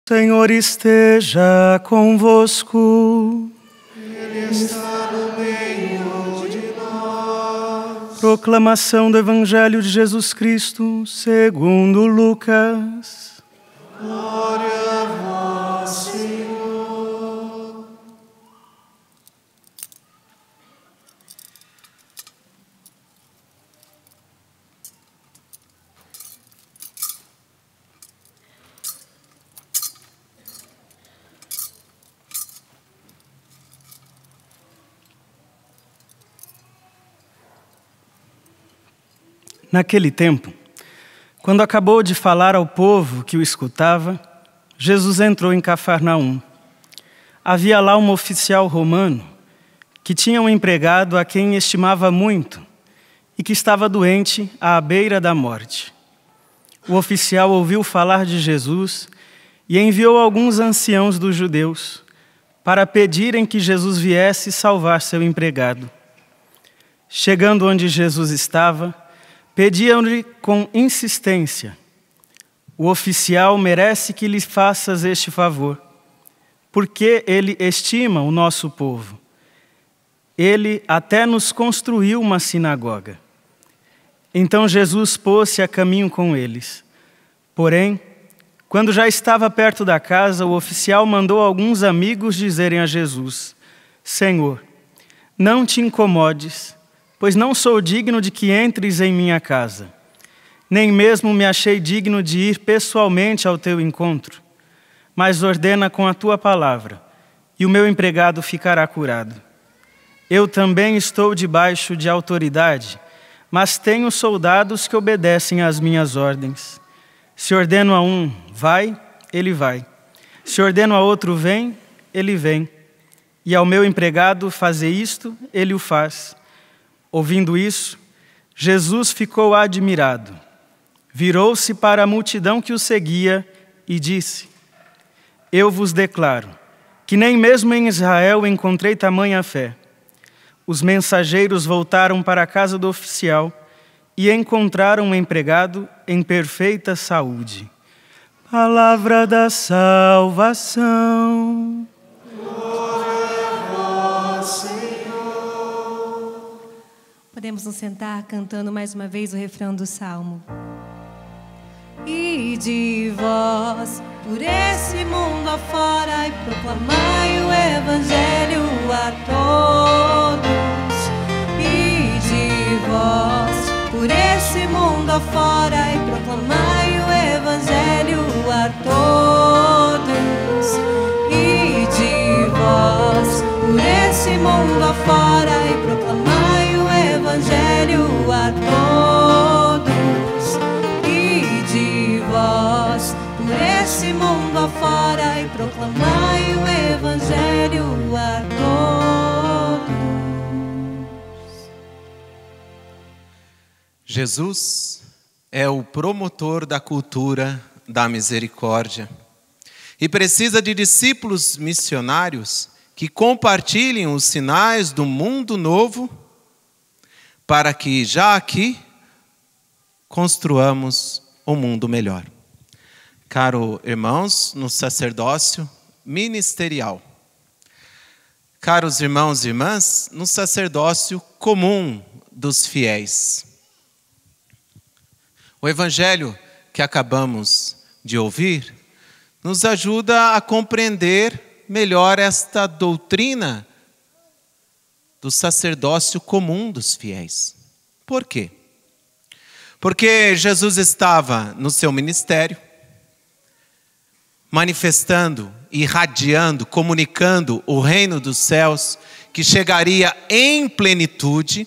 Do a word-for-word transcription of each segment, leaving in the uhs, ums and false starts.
Senhor esteja convosco. Ele está no meio de nós. Proclamação do Evangelho de Jesus Cristo segundo Lucas. Glória a vós, Senhor. Naquele tempo, quando acabou de falar ao povo que o escutava, Jesus entrou em Cafarnaum. Havia lá um oficial romano que tinha um empregado a quem estimava muito e que estava doente à beira da morte. O oficial ouviu falar de Jesus e enviou alguns anciãos dos judeus para pedirem que Jesus viesse salvar seu empregado. Chegando onde Jesus estava, pediam-lhe com insistência: o oficial merece que lhe faças este favor, porque ele estima o nosso povo. Ele até nos construiu uma sinagoga. Então Jesus pôs-se a caminho com eles. Porém, quando já estava perto da casa, o oficial mandou alguns amigos dizerem a Jesus: Senhor, não te incomodes, pois não sou digno de que entres em minha casa. Nem mesmo me achei digno de ir pessoalmente ao teu encontro. Mas ordena com a tua palavra, e o meu empregado ficará curado. Eu também estou debaixo de autoridade, mas tenho soldados que obedecem às minhas ordens. Se ordeno a um, vai, ele vai. Se ordeno a outro, vem, ele vem. E ao meu empregado fazer isto, ele o faz. Ouvindo isso, Jesus ficou admirado. Virou-se para a multidão que o seguia e disse: Eu vos declaro que nem mesmo em Israel encontrei tamanha fé. Os mensageiros voltaram para a casa do oficial e encontraram um empregado em perfeita saúde. Palavra da salvação. Podemos nos sentar cantando mais uma vez o refrão do Salmo. E de vós, por esse mundo afora, e proclamai o Evangelho a todos. E de vós, por esse mundo afora, e proclamai o Evangelho a todos. E de vós, por esse mundo afora, e proclamai o Evangelho a todos. E de vós, por esse mundo afora, e proclamai o Evangelho a todos. Jesus é o promotor da cultura da misericórdia e precisa de discípulos missionários que compartilhem os sinais do mundo novo para que já aqui construamos um mundo melhor. Caro irmãos, no sacerdócio ministerial. Caros irmãos e irmãs, no sacerdócio comum dos fiéis. O evangelho que acabamos de ouvir nos ajuda a compreender melhor esta doutrina do sacerdócio comum dos fiéis. Por quê? Porque Jesus estava no seu ministério, manifestando, irradiando, comunicando o reino dos céus, que chegaria em plenitude,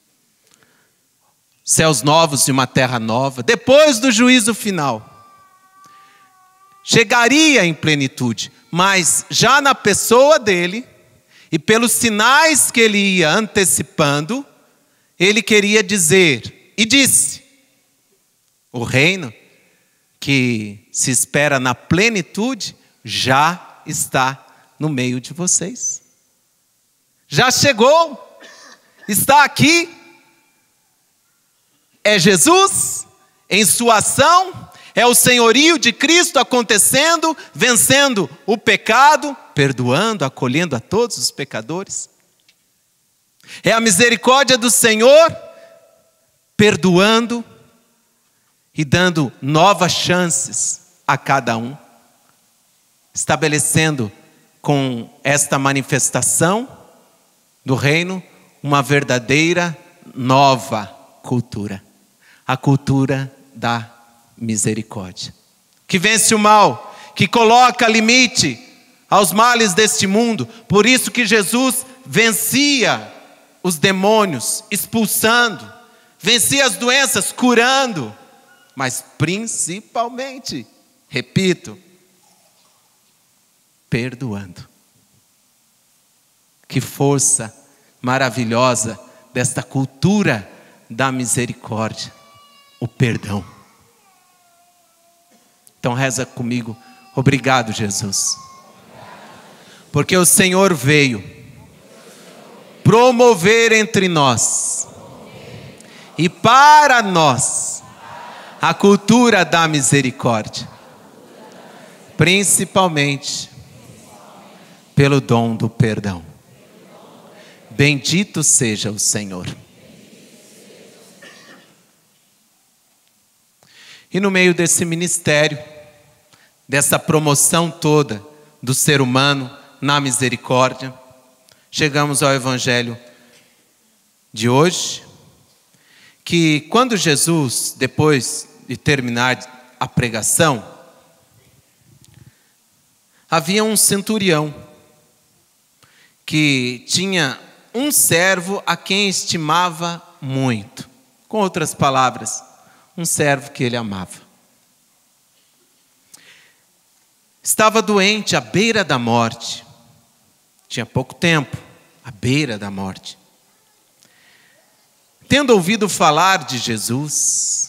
céus novos e uma terra nova, depois do juízo final. Chegaria em plenitude, mas já na pessoa dele, e pelos sinais que ele ia antecipando, ele queria dizer, e disse, o reino que se espera na plenitude já está no meio de vocês. Já chegou, está aqui. É Jesus em sua ação, É o senhorio de Cristo acontecendo, vencendo o pecado, perdoando, acolhendo a todos os pecadores. É a misericórdia do Senhor, perdoando e dando novas chances a cada um. Estabelecendo com esta manifestação do reino uma verdadeira nova cultura. A cultura da misericórdia, que vence o mal, que coloca limite aos males deste mundo. Por isso que Jesus vencia os demônios, expulsando, vencia as doenças, curando, mas principalmente, repito, perdoando. Que força maravilhosa desta cultura da misericórdia, o perdão. Então reza comigo: obrigado, Jesus, porque o Senhor veio promover entre nós e para nós a cultura da misericórdia, principalmente pelo dom do perdão. Bendito seja o Senhor. E no meio desse ministério, dessa promoção toda do ser humano na misericórdia, chegamos ao Evangelho de hoje, que quando Jesus, depois de terminar a pregação, havia um centurião que tinha um servo a quem estimava muito. Com outras palavras, um servo que ele amava. Estava doente à beira da morte. Tinha pouco tempo, à beira da morte. Tendo ouvido falar de Jesus,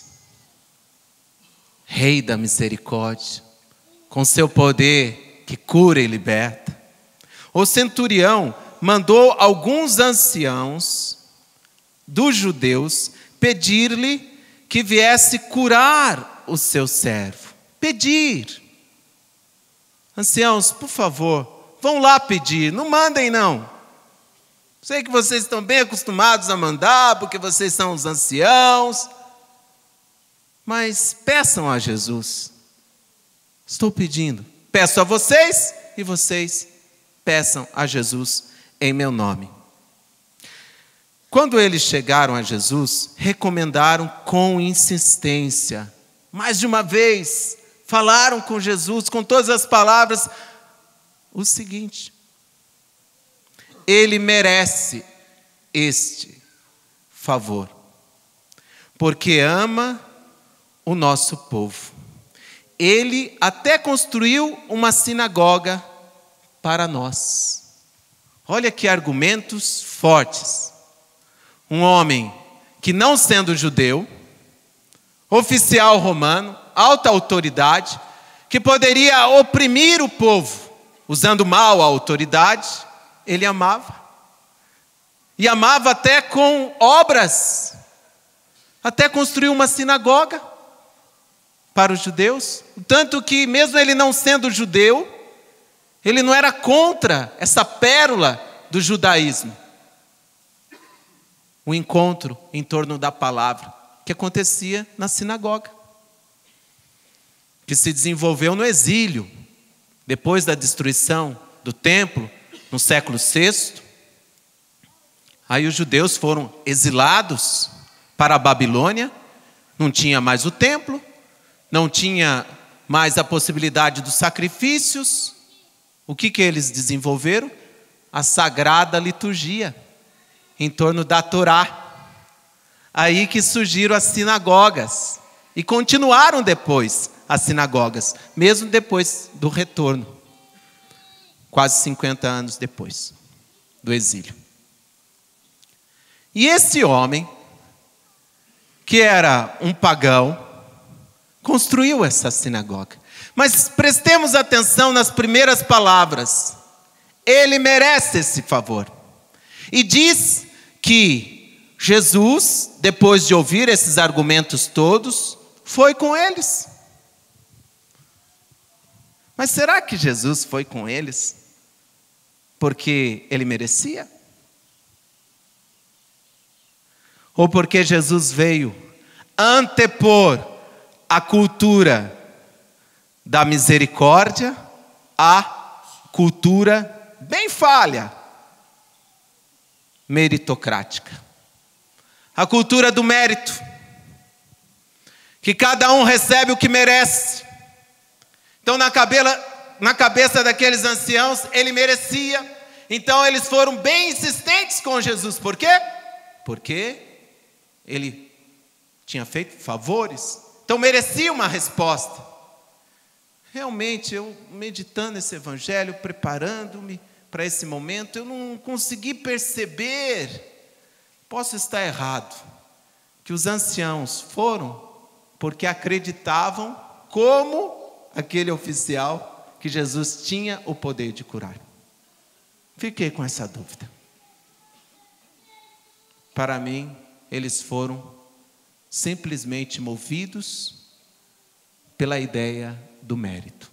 Rei da misericórdia, com seu poder que cura e liberta, o centurião mandou alguns anciãos dos judeus pedir-lhe que viesse curar o seu servo. Pedir. Anciãos, por favor, vão lá pedir, não mandem não. Sei que vocês estão bem acostumados a mandar, porque vocês são os anciãos, mas peçam a Jesus. Estou pedindo. Peço a vocês e vocês peçam a Jesus em meu nome. Quando eles chegaram a Jesus, recomendaram com insistência, mais de uma vez, falaram com Jesus, com todas as palavras, o seguinte: ele merece este favor, porque ama o nosso povo. Ele até construiu uma sinagoga para nós. Olha que argumentos fortes. Um homem que, não sendo judeu, oficial romano, alta autoridade, que poderia oprimir o povo, usando mal a autoridade, ele amava. E amava até com obras. Até construiu uma sinagoga para os judeus. Tanto que, mesmo ele não sendo judeu, ele não era contra essa pérola do judaísmo. O encontro em torno da palavra, que acontecia na sinagoga, que se desenvolveu no exílio, depois da destruição do templo, no século sexto. Aí os judeus foram exilados para a Babilônia, não tinha mais o templo, não tinha mais a possibilidade dos sacrifícios. O que que eles desenvolveram? A sagrada liturgia, em torno da Torá. Aí que surgiram as sinagogas, e continuaram depois as sinagogas, mesmo depois do retorno, quase cinquenta anos depois do exílio. E esse homem, que era um pagão, construiu essa sinagoga. Mas prestemos atenção nas primeiras palavras. Ele merece esse favor. E diz que Jesus, depois de ouvir esses argumentos todos, foi com eles. Mas será que Jesus foi com eles porque ele merecia? Ou porque Jesus veio antepor a cultura da misericórdia à cultura bem falha, meritocrática. A cultura do mérito, que cada um recebe o que merece. Então, na cabeça, na cabeça daqueles anciãos, ele merecia. Então, eles foram bem insistentes com Jesus. Por quê? Porque ele tinha feito favores. Então, merecia uma resposta. Realmente, eu meditando esse evangelho, preparando-me para esse momento, eu não consegui perceber, posso estar errado, que os anciãos foram porque acreditavam, como aquele oficial, que Jesus tinha o poder de curar. Fiquei com essa dúvida. Para mim, eles foram simplesmente movidos pela ideia do mérito,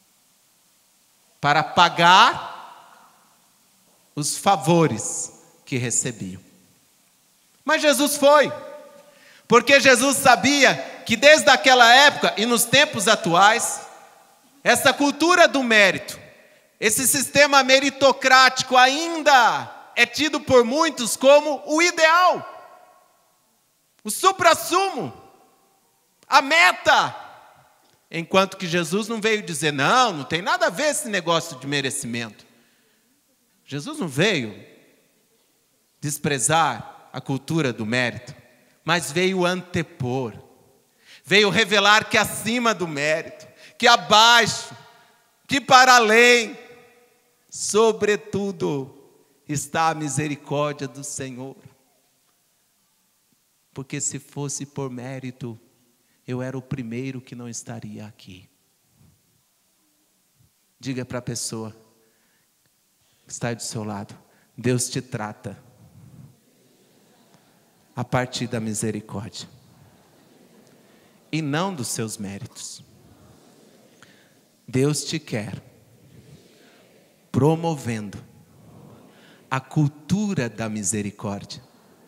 para pagar os favores que recebiam. Mas Jesus foi, porque Jesus sabia que desde aquela época e nos tempos atuais, essa cultura do mérito, esse sistema meritocrático ainda é tido por muitos como o ideal, o suprassumo, a meta. Enquanto que Jesus não veio dizer, não, não tem nada a ver esse negócio de merecimento. Jesus não veio desprezar a cultura do mérito, mas veio antepor, veio revelar que acima do mérito, que abaixo, que para além, sobretudo, está a misericórdia do Senhor. Porque se fosse por mérito, eu era o primeiro que não estaria aqui. Diga para a pessoa que está do seu lado, Deus te trata a partir da misericórdia e não dos seus méritos. Deus te quer promovendo a cultura da misericórdia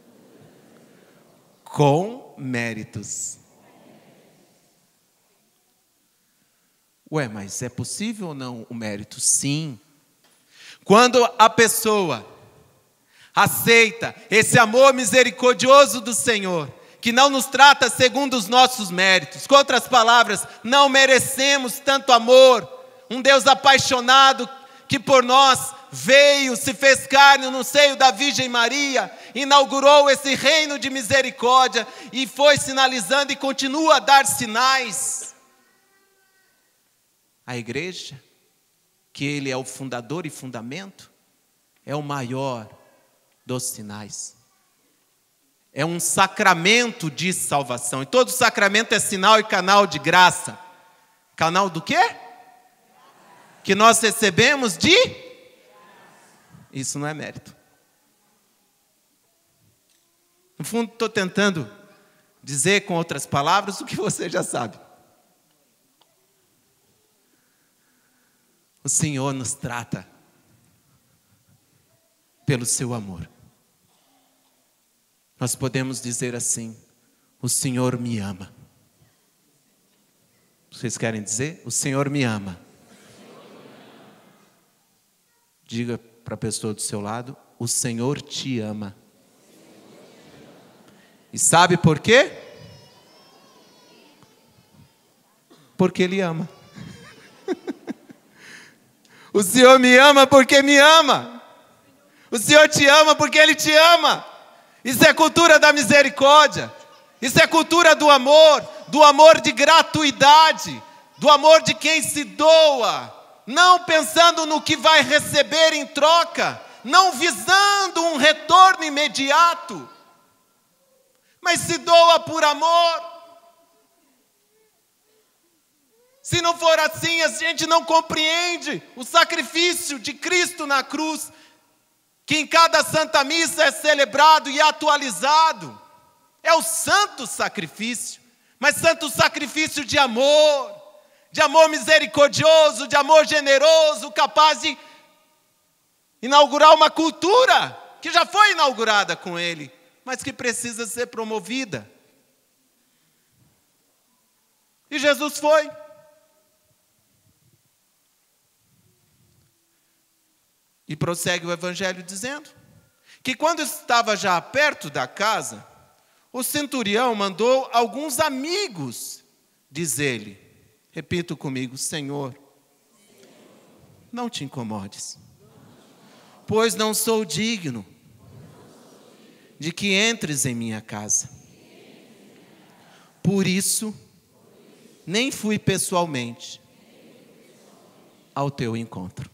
com méritos. Ué, mas é possível ou não o mérito? Sim. Quando a pessoa aceita esse amor misericordioso do Senhor, que não nos trata segundo os nossos méritos, com outras palavras, não merecemos tanto amor, um Deus apaixonado que por nós veio, se fez carne no seio da Virgem Maria, inaugurou esse reino de misericórdia e foi sinalizando e continua a dar sinais. A igreja, que ele é o fundador e fundamento, é o maior dos sinais. É um sacramento de salvação. E todo sacramento é sinal e canal de graça. Canal do quê? Que nós recebemos de? Isso não é mérito. No fundo, estou tentando dizer com outras palavras o que você já sabe. O Senhor nos trata pelo seu amor. Nós podemos dizer assim, o Senhor me ama. Vocês querem dizer? O Senhor me ama. Diga para a pessoa do seu lado, o Senhor te ama. E sabe por quê? Porque Ele ama. O Senhor me ama porque me ama. O Senhor te ama porque Ele te ama. Isso é cultura da misericórdia. Isso é cultura do amor, do amor de gratuidade, do amor de quem se doa, não pensando no que vai receber em troca, não visando um retorno imediato, mas se doa por amor. Se não for assim, a gente não compreende o sacrifício de Cristo na cruz, que em cada Santa Missa é celebrado e atualizado. É o santo sacrifício, mas santo sacrifício de amor, de amor misericordioso, de amor generoso, capaz de inaugurar uma cultura que já foi inaugurada com ele, mas que precisa ser promovida. E Jesus foi. E prossegue o evangelho dizendo que quando estava já perto da casa, o centurião mandou alguns amigos dizer-lhe, repito comigo, Senhor, não te incomodes, pois não sou digno de que entres em minha casa. Por isso, nem fui pessoalmente ao teu encontro.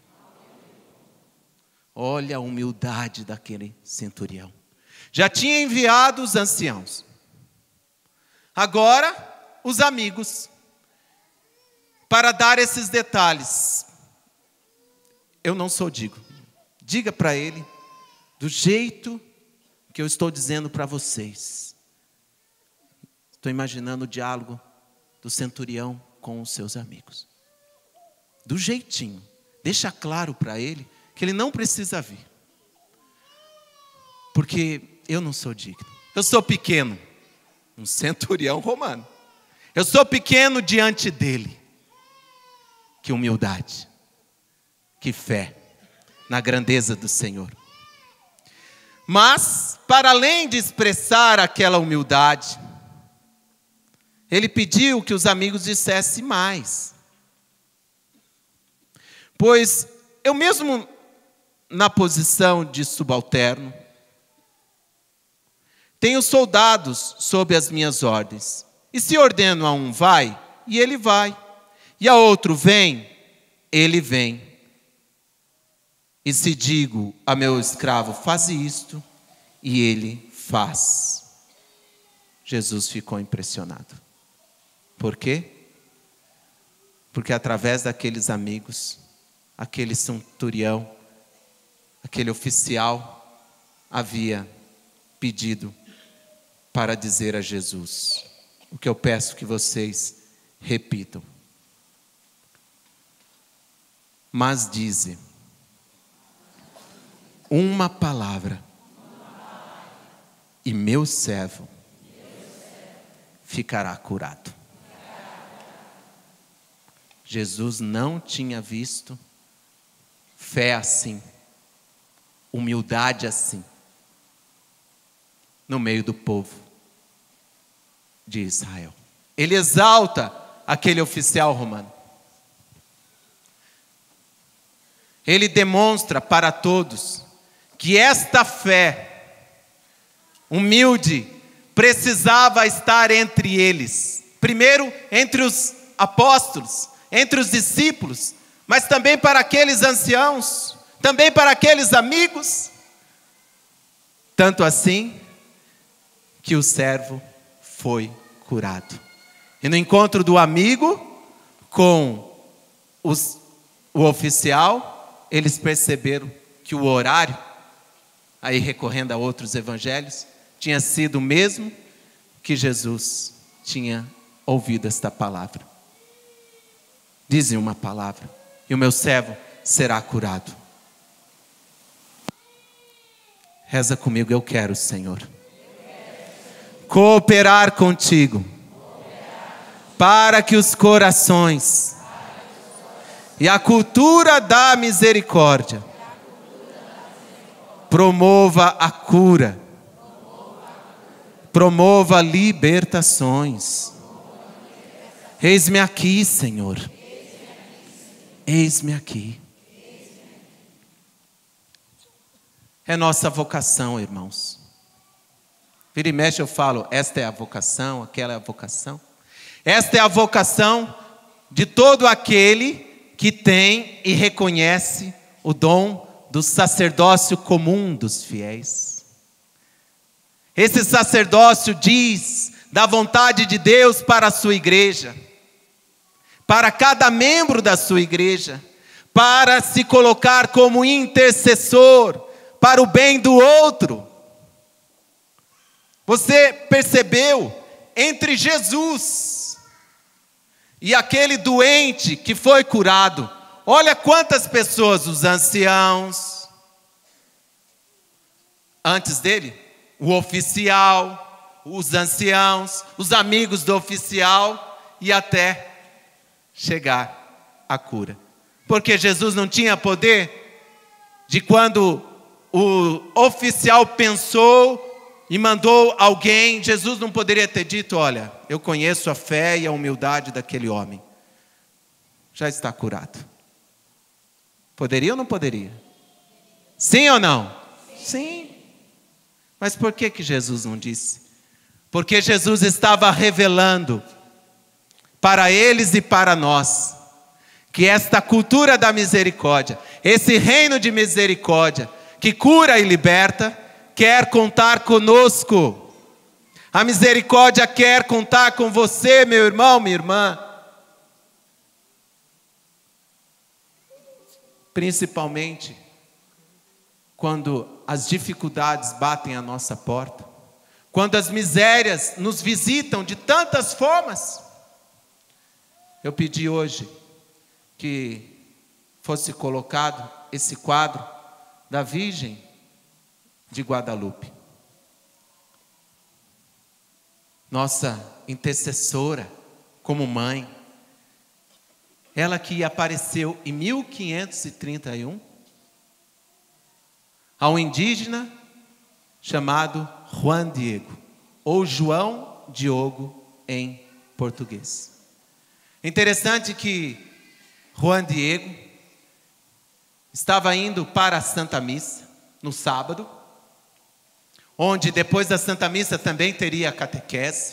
Olha a humildade daquele centurião. Já tinha enviado os anciãos. Agora, os amigos, para dar esses detalhes. Eu não sou digno. Diga para ele, do jeito que eu estou dizendo para vocês. Estou imaginando o diálogo do centurião com os seus amigos. Do jeitinho. Deixa claro para ele que ele não precisa vir. Porque eu não sou digno. Eu sou pequeno. Um centurião romano. Eu sou pequeno diante dele. Que humildade. Que fé na grandeza do Senhor. Mas, para além de expressar aquela humildade, ele pediu que os amigos dissessem mais. Pois eu mesmo, na posição de subalterno, tenho soldados sob as minhas ordens. E se ordeno a um vai, e ele vai. E a outro vem, ele vem. E se digo a meu escravo, faz isto, e ele faz. Jesus ficou impressionado. Por quê? Porque através daqueles amigos, aquele centurião, aquele oficial, havia pedido para dizer a Jesus o que eu peço que vocês repitam. Mas dize uma palavra e meu servo ficará curado. Jesus não tinha visto fé assim, humildade assim, no meio do povo de Israel. Ele exalta aquele oficial romano. Ele demonstra para todos que esta fé humilde precisava estar entre eles. Primeiro, entre os apóstolos, entre os discípulos, mas também para aqueles anciãos, também para aqueles amigos. Tanto assim que o servo foi curado. E no encontro do amigo com os, o oficial, eles perceberam que o horário, aí recorrendo a outros evangelhos, tinha sido o mesmo que Jesus tinha ouvido esta palavra. Dizem uma palavra, e o meu servo será curado. Reza comigo, eu quero, Senhor, cooperar contigo, para que os corações e a cultura da misericórdia promova a cura, promova libertações. Eis-me aqui, Senhor. Eis-me aqui. É nossa vocação, irmãos. Vira e mexe eu falo, esta é a vocação, aquela é a vocação. Esta é a vocação de todo aquele que tem e reconhece o dom do sacerdócio comum dos fiéis. Esse sacerdócio diz da vontade de Deus para a sua igreja, para cada membro da sua igreja, para se colocar como intercessor para o bem do outro. Você percebeu entre Jesus E aquele doente que foi curado, olha quantas pessoas, os anciãos, antes dele, o oficial, os anciãos, os amigos do oficial, e até chegar à cura. Porque Jesus não tinha poder de quando o oficial pensou e mandou alguém, Jesus não poderia ter dito, olha, eu conheço a fé e a humildade daquele homem. Já está curado. Poderia ou não poderia? Sim ou não? Sim. Mas por que que Jesus não disse? Porque Jesus estava revelando para eles e para nós que esta cultura da misericórdia, esse reino de misericórdia, que cura e liberta, quer contar conosco. A misericórdia quer contar com você, meu irmão, minha irmã. Principalmente quando as dificuldades batem à nossa porta, quando as misérias nos visitam de tantas formas. Eu pedi hoje que fosse colocado esse quadro da Virgem de Guadalupe, nossa intercessora como mãe, ela que apareceu em mil quinhentos e trinta e um a um indígena chamado Juan Diego, ou João Diogo em português. Interessante que Juan Diego estava indo para a Santa Missa no sábado, onde depois da Santa Missa também teria a catequese.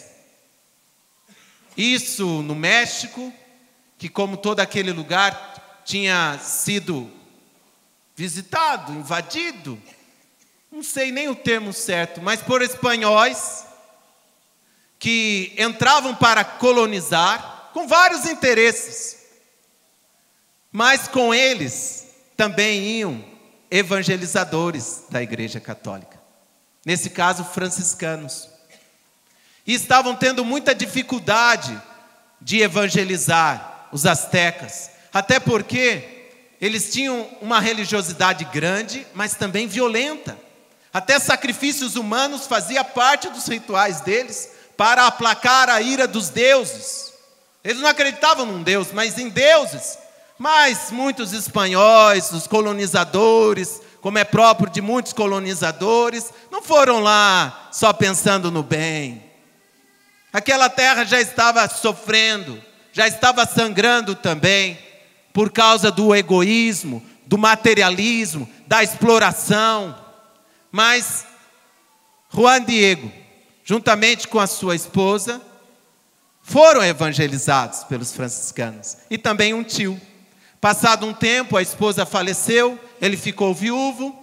Isso no México, que como todo aquele lugar tinha sido visitado, invadido, não sei nem o termo certo, mas por espanhóis que entravam para colonizar com vários interesses. Mas com eles também iam evangelizadores da Igreja Católica. Nesse caso, franciscanos. E estavam tendo muita dificuldade de evangelizar os astecas. Até porque eles tinham uma religiosidade grande, mas também violenta. Até sacrifícios humanos fazia parte dos rituais deles para aplacar a ira dos deuses. Eles não acreditavam num Deus, mas em deuses. Mas muitos espanhóis, os colonizadores, como é próprio de muitos colonizadores, não foram lá só pensando no bem. Aquela terra já estava sofrendo, já estava sangrando também, por causa do egoísmo, do materialismo, da exploração. Mas Juan Diego, juntamente com a sua esposa, foram evangelizados pelos franciscanos. E também um tio. Passado um tempo, a esposa faleceu, ele ficou viúvo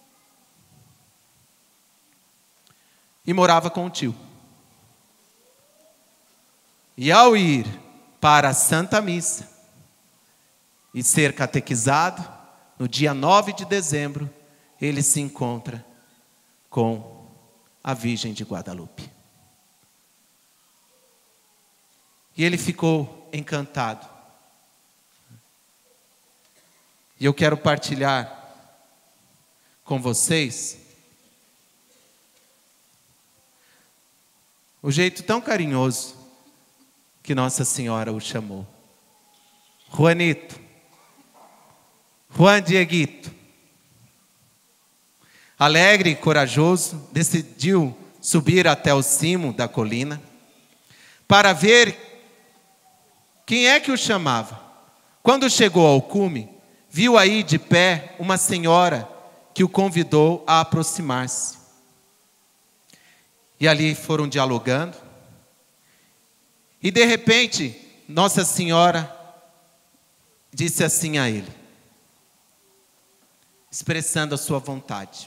e morava com o tio. E ao ir para a Santa Missa e ser catequizado, no dia nove de dezembro, ele se encontra com a Virgem de Guadalupe. E ele ficou encantado. E eu quero partilhar com vocês o jeito tão carinhoso que Nossa Senhora o chamou. Juanito, Juan Dieguito, alegre e corajoso, decidiu subir até o cimo da colina para ver quem é que o chamava. Quando chegou ao cume, viu aí de pé uma senhora que o convidou a aproximar-se. E ali foram dialogando. E de repente, Nossa Senhora disse assim a ele, expressando a sua vontade: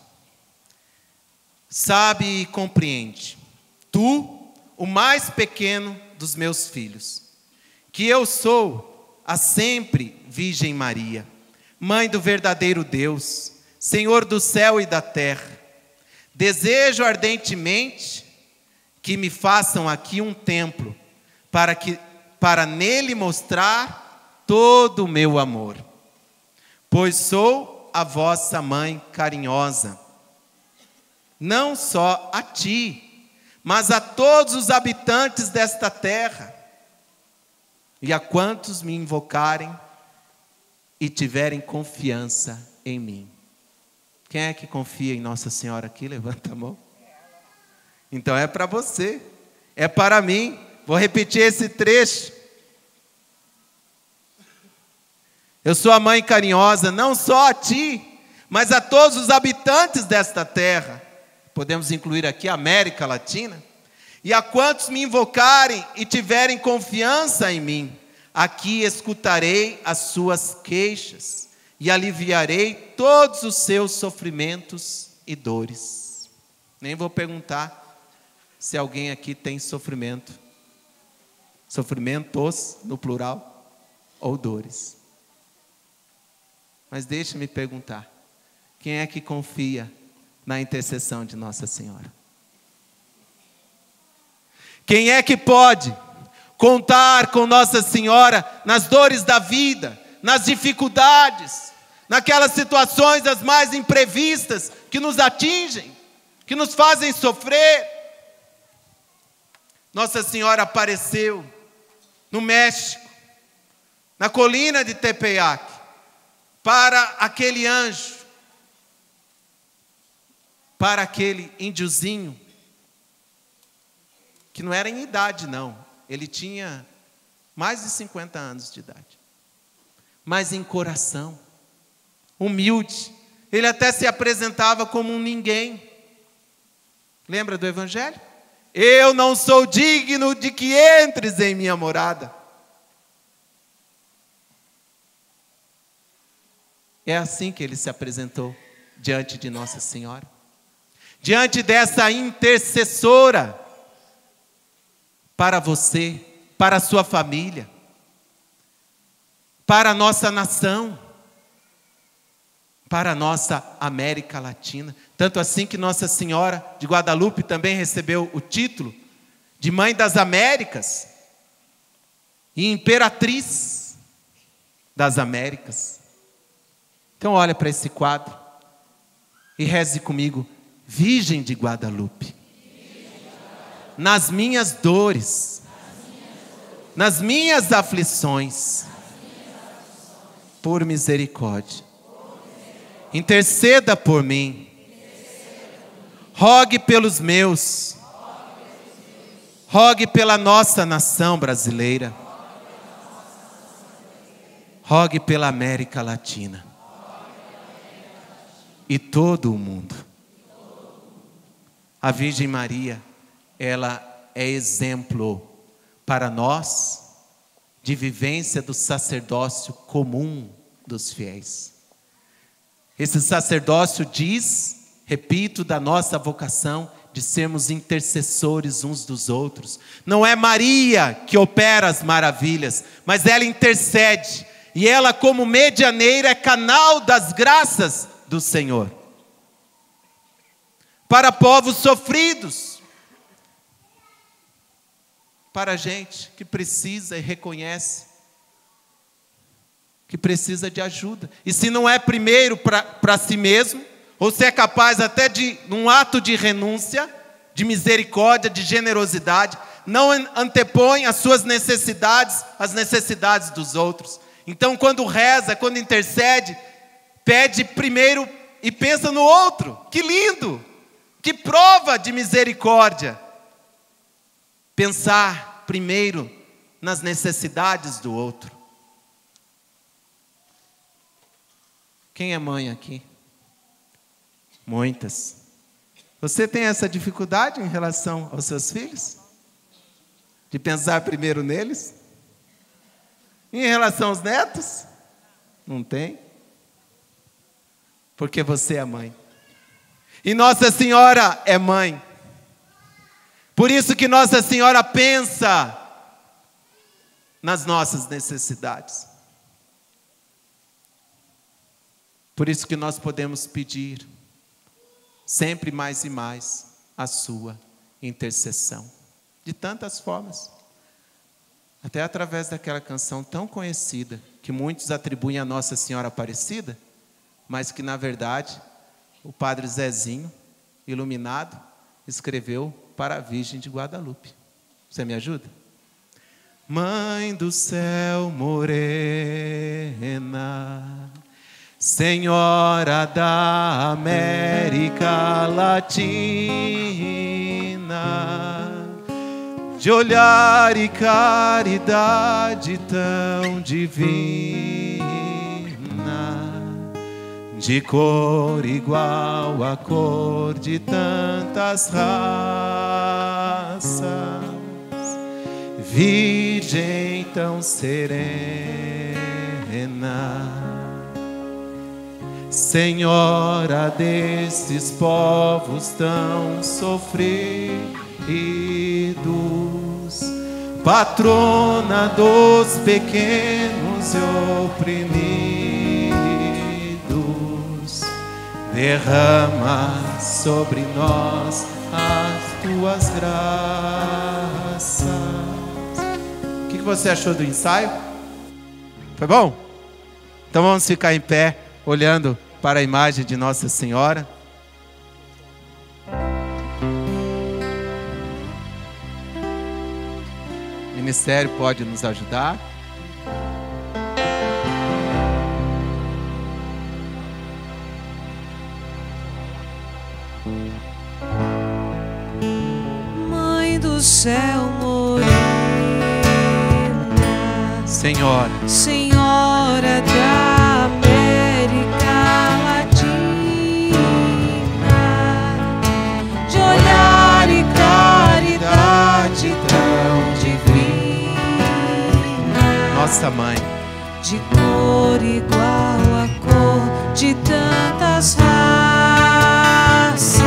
sabe e compreende, tu, o mais pequeno dos meus filhos, que eu sou a sempre Virgem Maria, Mãe do verdadeiro Deus, Senhor do céu e da terra. Desejo ardentemente que me façam aqui um templo, para que para nele mostrar todo o meu amor. Pois sou a vossa mãe carinhosa, não só a ti, mas a todos os habitantes desta terra, e a quantos me invocarem e tiverem confiança em mim. Quem é que confia em Nossa Senhora aqui? Levanta a mão. Então é para você, é para mim. Vou repetir esse trecho. Eu sou a mãe carinhosa, não só a ti, mas a todos os habitantes desta terra. Podemos incluir aqui a América Latina. E a quantos me invocarem e tiverem confiança em mim, aqui escutarei as suas queixas e aliviarei todos os seus sofrimentos e dores. Nem vou perguntar se alguém aqui tem sofrimento. Sofrimentos no plural ou dores. Mas deixe-me perguntar, quem é que confia na intercessão de Nossa Senhora? Quem é que pode contar com Nossa Senhora nas dores da vida, nas dificuldades, naquelas situações as mais imprevistas que nos atingem, que nos fazem sofrer? Nossa Senhora apareceu no México, na colina de Tepeyac, para aquele anjo, para aquele índiozinho, que não era em idade não, ele tinha mais de cinquenta anos de idade, mas em coração, humilde, ele até se apresentava como um ninguém. Lembra do Evangelho? Eu não sou digno de que entres em minha morada. É assim que ele se apresentou diante de Nossa Senhora, diante dessa intercessora, para você, para a sua família, para a nossa nação, para a nossa América Latina. Tanto assim que Nossa Senhora de Guadalupe também recebeu o título de Mãe das Américas e Imperatriz das Américas. Então olha para esse quadro e reze comigo: Virgem de Guadalupe, nas minhas dores, nas minhas aflições, por misericórdia, interceda por mim, rogue pelos meus, rogue pela nossa nação brasileira, rogue pela América Latina e todo o mundo. A Virgem Maria, ela é exemplo para nós de vivência do sacerdócio comum dos fiéis. Esse sacerdócio diz, repito, da nossa vocação de sermos intercessores uns dos outros. Não é Maria que opera as maravilhas, mas ela intercede. E ela, como medianeira, é canal das graças do Senhor para povos sofridos, para gente que precisa e reconhece que precisa de ajuda. E se não é primeiro para si mesmo, ou se é capaz até de, num ato de renúncia, de misericórdia, de generosidade, não antepõe as suas necessidades às necessidades dos outros. Então, quando reza, quando intercede, pede primeiro e pensa no outro. Que lindo! Que prova de misericórdia! Pensar primeiro nas necessidades do outro. Quem é mãe aqui? Muitas. Você tem essa dificuldade em relação aos seus filhos? De pensar primeiro neles? E em relação aos netos? Não tem? Porque você é mãe. E Nossa Senhora é mãe. Por isso que Nossa Senhora pensa nas nossas necessidades. Por isso que nós podemos pedir sempre mais e mais a sua intercessão. De tantas formas. até através daquela canção tão conhecida, que muitos atribuem a Nossa Senhora Aparecida, mas que na verdade o Padre Zezinho, iluminado, escreveu para a Virgem de Guadalupe. Você me ajuda? Mãe do céu morena, Senhora da América Latina, de olhar e caridade tão divina, de cor igual à cor de tantas raças, Virgem tão serena, Senhora desses povos tão sofridos, patrona dos pequenos e oprimidos, derrama sobre nós as tuas graças. O que você achou do ensaio? Foi bom? Então vamos ficar em pé, olhando para a imagem de Nossa Senhora. O ministério pode nos ajudar. Mãe do céu morena, Senhora, Senhora da América Latina, de olhar e caridade tão divina, nossa mãe, de cor igual à cor de tantas raças,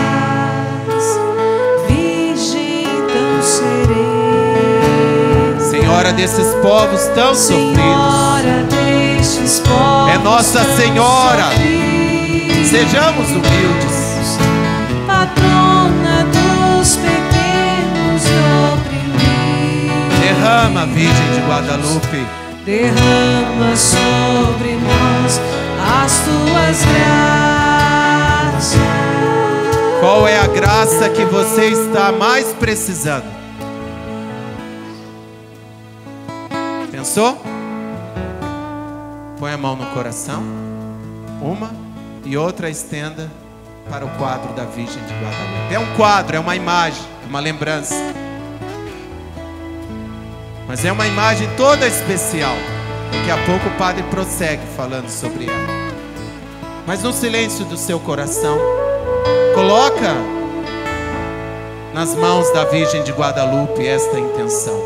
Virgem tão serena, Senhora desses povos tão Senhora sofridos, destes povos é Nossa tão Senhora. sofridos, Sejamos humildes. patrona dos pequenos e oprimidos, Derrama, Virgem de Guadalupe, derrama sobre nós as tuas graças. qual é a graça que você está mais precisando? Pensou? Põe a mão no coração, uma e outra estenda para o quadro da Virgem de Guadalupe. É um quadro, é uma imagem, é uma lembrança, mas é uma imagem toda especial. Daqui a pouco o padre prossegue falando sobre ela. Mas no silêncio do seu coração, coloca nas mãos da Virgem de Guadalupe esta intenção.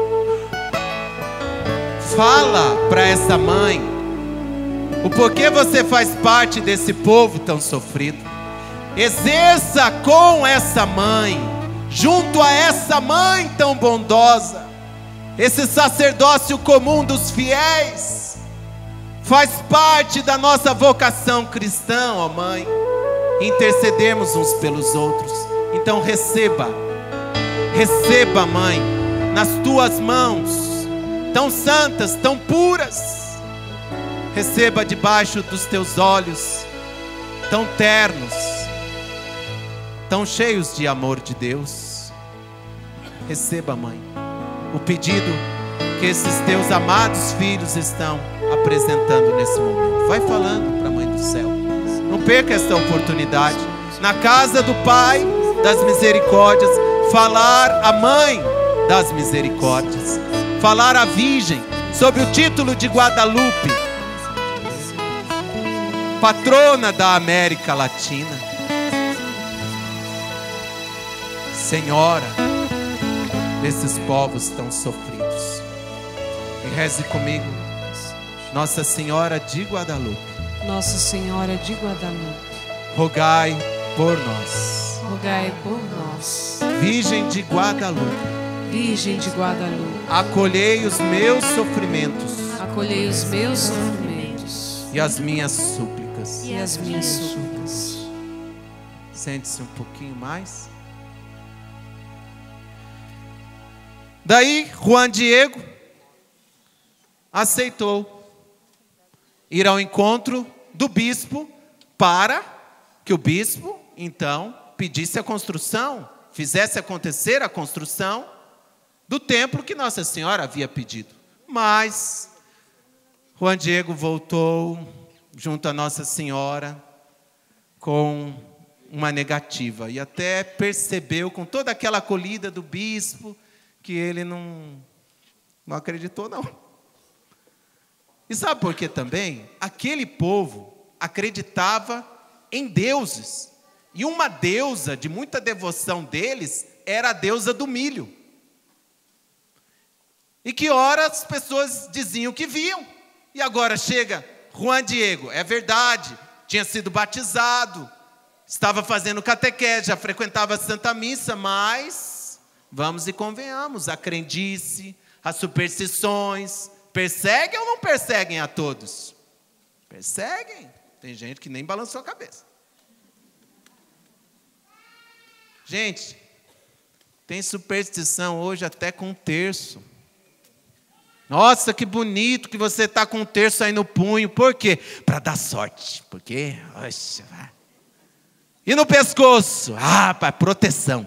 Fala para essa mãe o porquê você faz parte desse povo tão sofrido. Exerça com essa mãe, junto a essa mãe tão bondosa, esse sacerdócio comum dos fiéis. Faz parte da nossa vocação cristã, ó mãe, intercedermos uns pelos outros. Então receba, receba, mãe, nas tuas mãos tão santas, tão puras, receba debaixo dos teus olhos tão ternos, tão cheios de amor de Deus. Receba, mãe, o pedido que esses teus amados filhos estão apresentando nesse momento. Vai falando para a Mãe do Céu. Não perca esta oportunidade. Na casa do Pai das Misericórdias, falar a Mãe das Misericórdias, falar a Virgem sobre o título de Guadalupe, patrona da América Latina, Senhora desses povos tão sofridos. E reze comigo: Nossa Senhora de Guadalupe, Nossa Senhora de Guadalupe, rogai por nós. rogai por nós. Virgem de Guadalupe, Virgem de Guadalupe, acolhei os meus sofrimentos acolhei os meus sofrimentos e as minhas súplicas. e as minhas súplicas. Sente-se um pouquinho mais. Daí, Juan Diego aceitou ir ao encontro do bispo para que o bispo, então, pedisse a construção, fizesse acontecer a construção do templo que Nossa Senhora havia pedido. Mas Juan Diego voltou junto a Nossa Senhora com uma negativa e até percebeu, com toda aquela acolhida do bispo, que ele não, não acreditou, não. E sabe por quê também? Aquele povo acreditava em deuses. E uma deusa de muita devoção deles era a deusa do milho. E que ora as pessoas diziam que viam. E agora chega Juan Diego, é verdade, tinha sido batizado, estava fazendo catequese, já frequentava a Santa Missa, mas, vamos e convenhamos, a crendice, as superstições, perseguem ou não perseguem a todos? Perseguem. Tem gente que nem balançou a cabeça. Gente, tem superstição hoje até com um terço. Nossa, que bonito que você está com um terço aí no punho. Por quê? Para dar sorte. Por quê? Oxe, vai. E no pescoço? Ah, para proteção.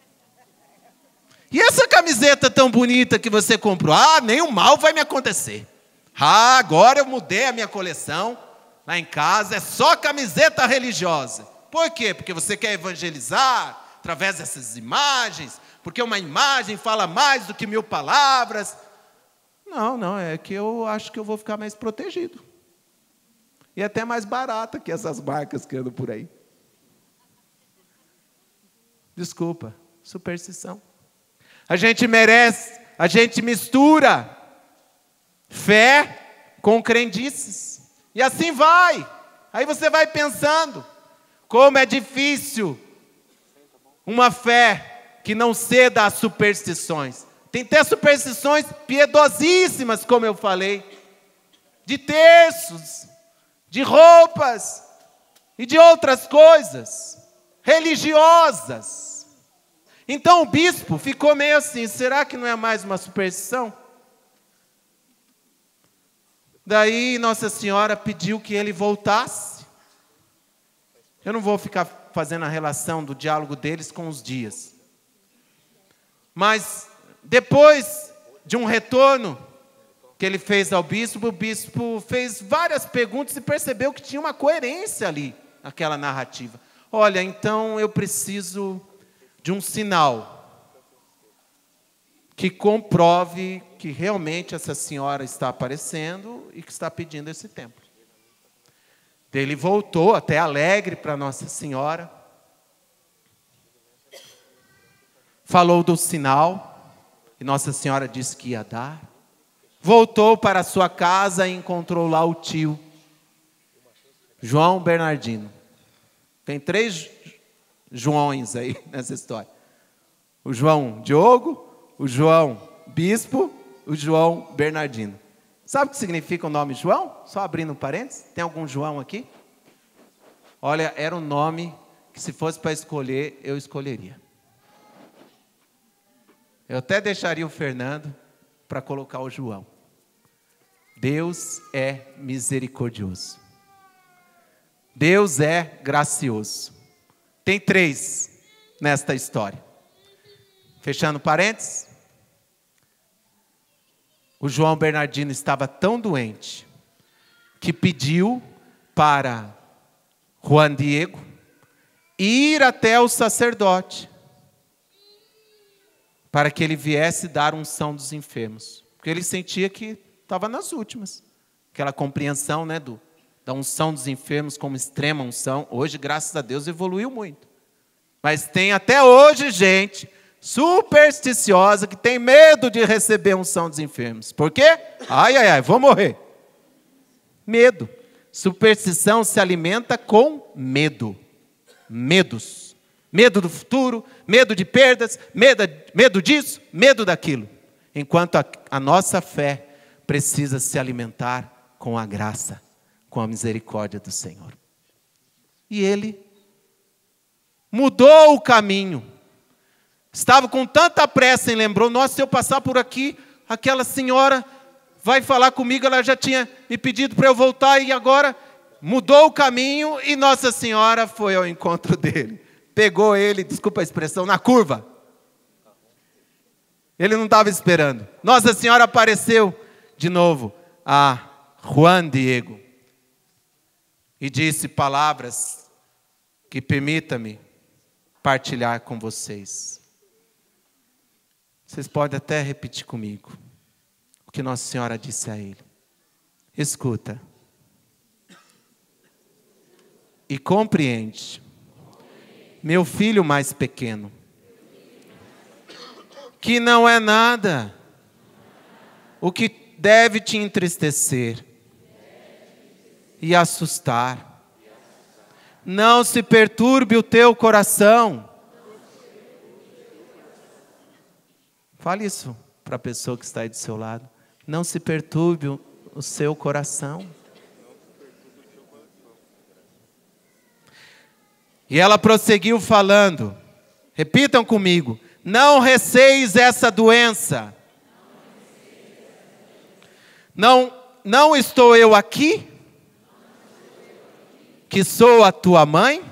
E essa camiseta tão bonita que você comprou? Ah, nenhum mal vai me acontecer. Ah, agora eu mudei a minha coleção. Lá em casa é só camiseta religiosa. Por quê? Porque você quer evangelizar através dessas imagens, porque uma imagem fala mais do que mil palavras. Não, não, é que eu acho que eu vou ficar mais protegido. E até mais barata que essas marcas que andam por aí. Desculpa, superstição. A gente merece, a gente mistura fé com crendices. E assim vai. Aí você vai pensando, como é difícil uma fé que não ceda às superstições. Tem até superstições piedosíssimas, como eu falei, de terços, de roupas e de outras coisas religiosas. Então o bispo ficou meio assim, será que não é mais uma superstição? Daí Nossa Senhora pediu que ele voltasse. Eu não vou ficar fazendo a relação do diálogo deles com os dias. Mas depois de um retorno que ele fez ao bispo, o bispo fez várias perguntas e percebeu que tinha uma coerência ali, naquela narrativa. Olha, então eu preciso de um sinal que comprove que realmente essa senhora está aparecendo e que está pedindo esse templo. Ele voltou até alegre para Nossa Senhora, falou do sinal, e Nossa Senhora disse que ia dar. Voltou para a sua casa e encontrou lá o tio, João Bernardino. Tem três Joões aí nessa história. O João Diogo, o João Bispo, o João Bernardino. Sabe o que significa o nome João? Só abrindo um parênteses. Tem algum João aqui? Olha, era um nome que se fosse para escolher, eu escolheria. Eu até deixaria o Fernando para colocar o João. Deus é misericordioso. Deus é gracioso. Tem três nesta história. Fechando parênteses. O João Bernardino estava tão doente que pediu para Juan Diego ir até o sacerdote para que ele viesse dar unção dos enfermos. Porque ele sentia que estava nas últimas. Aquela compreensão, né, do, da unção dos enfermos como extrema unção. Hoje, graças a Deus, evoluiu muito. Mas tem até hoje gente supersticiosa que tem medo de receber a unção dos enfermos. Por quê? Ai, ai, ai, vou morrer. Medo. Superstição se alimenta com medo. Medos. Medo do futuro, medo de perdas, medo, medo disso, medo daquilo. Enquanto a, a nossa fé precisa se alimentar com a graça, com a misericórdia do Senhor. E ele mudou o caminho. Estava com tanta pressa e lembrou, nossa, se eu passar por aqui, aquela senhora vai falar comigo, ela já tinha me pedido para eu voltar e agora mudou o caminho e Nossa Senhora foi ao encontro dele. Pegou ele, desculpa a expressão, na curva. Ele não estava esperando. Nossa Senhora apareceu de novo a Juan Diego e disse palavras que permita-me partilhar com vocês. Vocês podem até repetir comigo o que Nossa Senhora disse a ele. Escuta. E compreende, meu filho mais pequeno, que não é nada o que deve te entristecer e assustar. Não se perturbe o teu coração. Fale isso para a pessoa que está aí do seu lado. Não se perturbe o, o seu coração. E ela prosseguiu falando. Repitam comigo. Não receis essa doença. Não, não estou eu aqui? Que sou a tua mãe?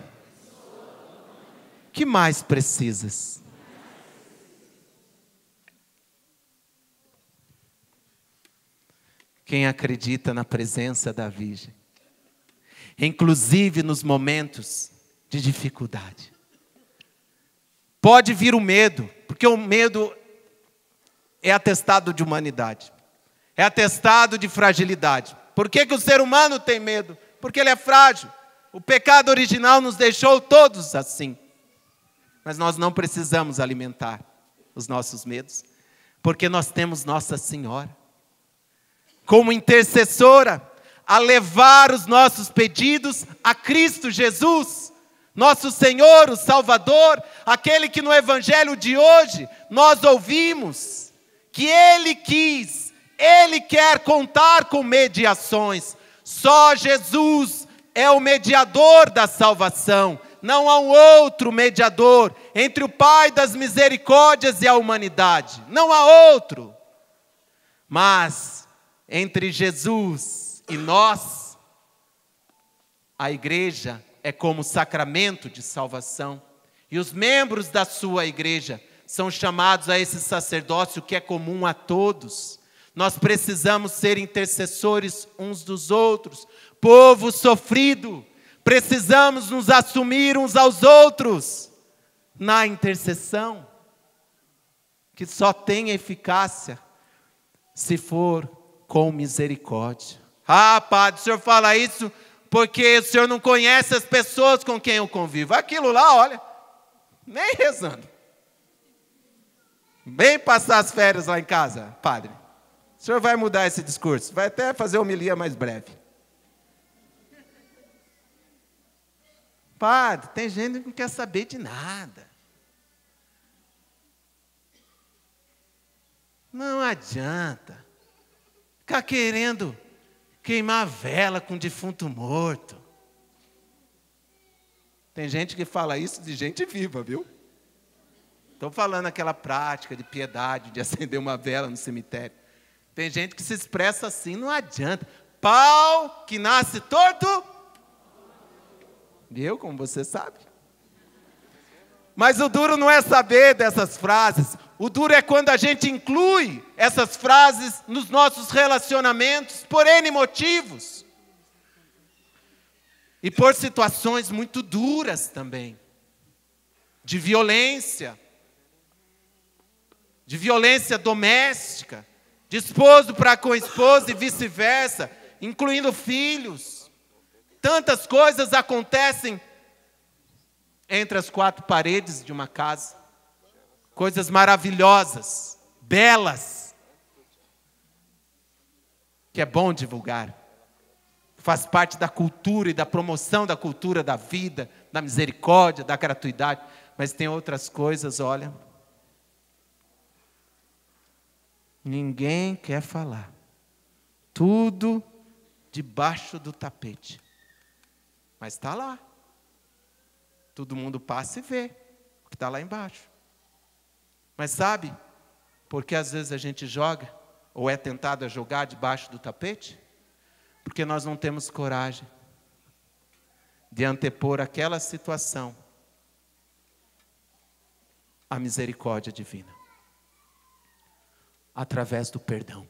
Que mais precisas? Quem acredita na presença da Virgem, inclusive nos momentos de dificuldade, pode vir o medo, porque o medo é atestado de humanidade, é atestado de fragilidade. Por que que o ser humano tem medo? Porque ele é frágil. O pecado original nos deixou todos assim. Mas nós não precisamos alimentar os nossos medos, porque nós temos Nossa Senhora como intercessora a levar os nossos pedidos a Cristo Jesus, nosso Senhor, o Salvador, aquele que no Evangelho de hoje nós ouvimos que Ele quis, Ele quer contar com mediações. Só Jesus é o mediador da salvação. Não há um outro mediador entre o Pai das misericórdias e a humanidade. Não há outro. Mas entre Jesus e nós, a igreja é como sacramento de salvação. E os membros da sua igreja são chamados a esse sacerdócio que é comum a todos. Nós precisamos ser intercessores uns dos outros. Povo sofrido, precisamos nos assumir uns aos outros na intercessão, que só tem eficácia se for com misericórdia. Ah, padre, o senhor fala isso porque o senhor não conhece as pessoas com quem eu convivo. Aquilo lá, olha, nem rezando. Vem passar as férias lá em casa, padre. O senhor vai mudar esse discurso, vai até fazer uma homilia mais breve. Padre, tem gente que não quer saber de nada. Não adianta ficar querendo queimar vela com defunto morto. Tem gente que fala isso de gente viva, viu? Estou falando aquela prática de piedade, de acender uma vela no cemitério. Tem gente que se expressa assim, não adianta. Pau que nasce torto, eu, como você sabe. Mas o duro não é saber dessas frases. O duro é quando a gente inclui essas frases nos nossos relacionamentos por N motivos. E por situações muito duras também. De violência. De violência doméstica. De esposo para com esposa e vice-versa. Incluindo filhos. Tantas coisas acontecem entre as quatro paredes de uma casa. Coisas maravilhosas, belas, que é bom divulgar. Faz parte da cultura e da promoção da cultura da vida, da misericórdia, da gratuidade. Mas tem outras coisas, olha. Ninguém quer falar. Tudo debaixo do tapete. Mas está lá. Todo mundo passa e vê o que está lá embaixo. Mas sabe, porque às vezes a gente joga ou é tentado a jogar debaixo do tapete? Porque nós não temos coragem de antepor aquela situação à misericórdia divina, através do perdão.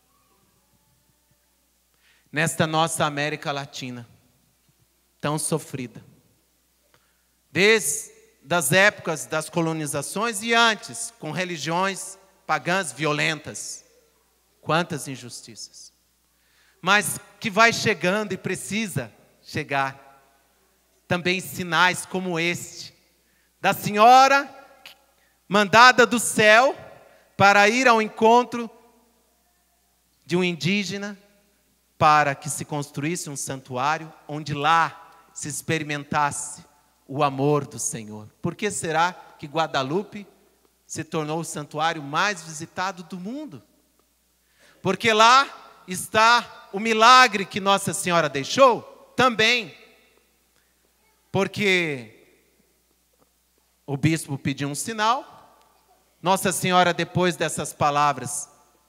Nesta nossa América Latina, tão sofrida, desde as épocas das colonizações e antes, com religiões pagãs violentas, quantas injustiças, mas que vai chegando e precisa chegar, também sinais como este, da senhora mandada do céu para ir ao encontro de um indígena, para que se construísse um santuário, onde lá se experimentasse o amor do Senhor. Por que será que Guadalupe se tornou o santuário mais visitado do mundo? Porque lá está o milagre que Nossa Senhora deixou também. Porque o bispo pediu um sinal, Nossa Senhora, depois dessas palavras,